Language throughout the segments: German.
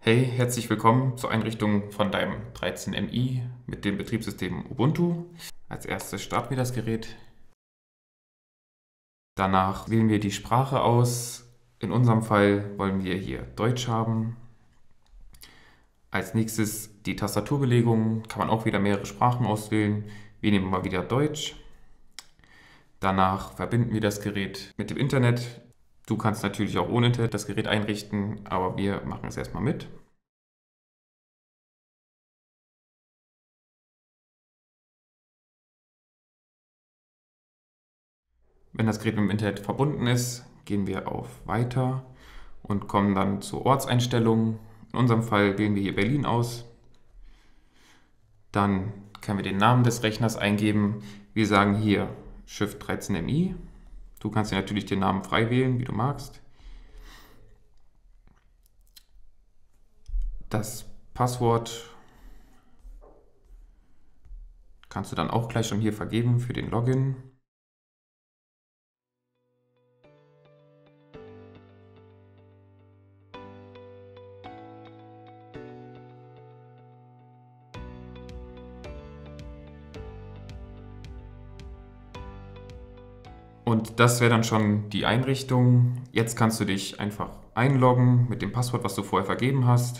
Hey, herzlich willkommen zur Einrichtung von deinem 13MI mit dem Betriebssystem Ubuntu. Als erstes starten wir das Gerät. Danach wählen wir die Sprache aus. In unserem Fall wollen wir hier Deutsch haben. Als nächstes die Tastaturbelegung. Kann man auch wieder mehrere Sprachen auswählen. Wir nehmen mal wieder Deutsch. Danach verbinden wir das Gerät mit dem Internet. Du kannst natürlich auch ohne Internet das Gerät einrichten, aber wir machen es erstmal mit. Wenn das Gerät mit dem Internet verbunden ist, gehen wir auf Weiter und kommen dann zur Ortseinstellung. In unserem Fall wählen wir hier Berlin aus. Dann können wir den Namen des Rechners eingeben. Wir sagen hier Shift 13MI. Du kannst dir natürlich den Namen frei wählen, wie du magst. Das Passwort kannst du dann auch gleich schon hier vergeben für den Login. Und das wäre dann schon die Einrichtung. Jetzt kannst du dich einfach einloggen mit dem Passwort, was du vorher vergeben hast.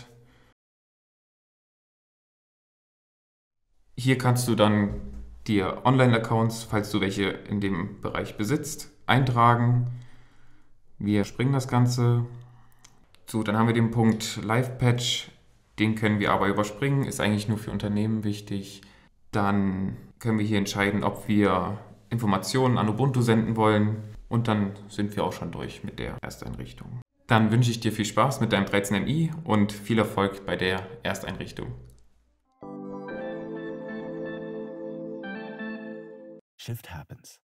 Hier kannst du dann dir Online-Accounts, falls du welche in dem Bereich besitzt, eintragen. Wir springen das Ganze. So, dann haben wir den Punkt Live-Patch. Den können wir aber überspringen, ist eigentlich nur für Unternehmen wichtig. Dann können wir hier entscheiden, ob wir Informationen an Ubuntu senden wollen. Und dann sind wir auch schon durch mit der Ersteinrichtung. Dann wünsche ich dir viel Spaß mit deinem 13MI und viel Erfolg bei der Ersteinrichtung. Shift happens.